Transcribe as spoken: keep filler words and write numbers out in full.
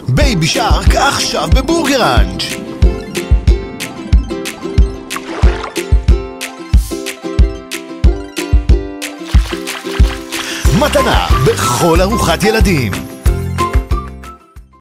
בייבי שרק עכשיו בבורגראנץ'. מתנה בכל ארוחת ילדים.